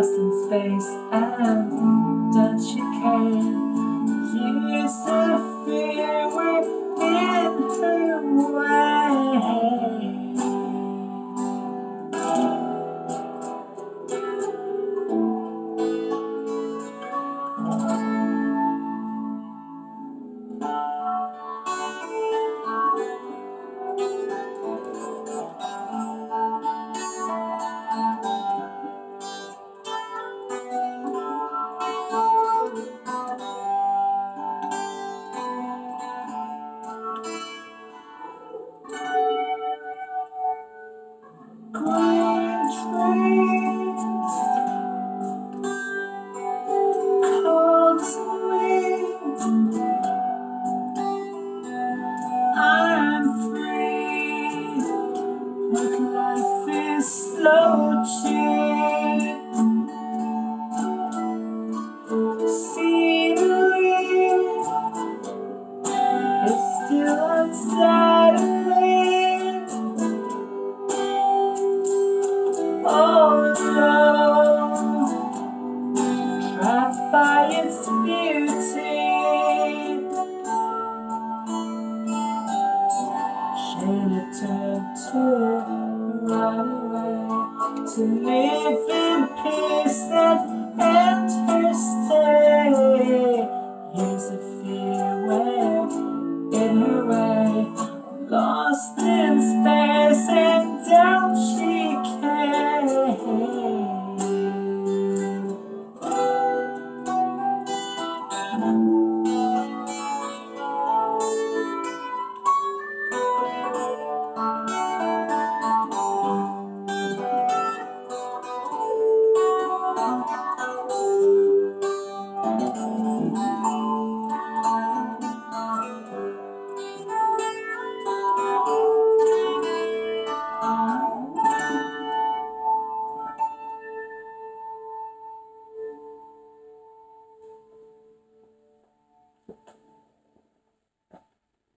lost in space, and don't you care? Years of fear were in her way. Green trees called to me. I'm free, but life is slow cheap. Scenery is still inside of me. All alone, trapped by its beauty. Shayla turned to run away, to live in peace and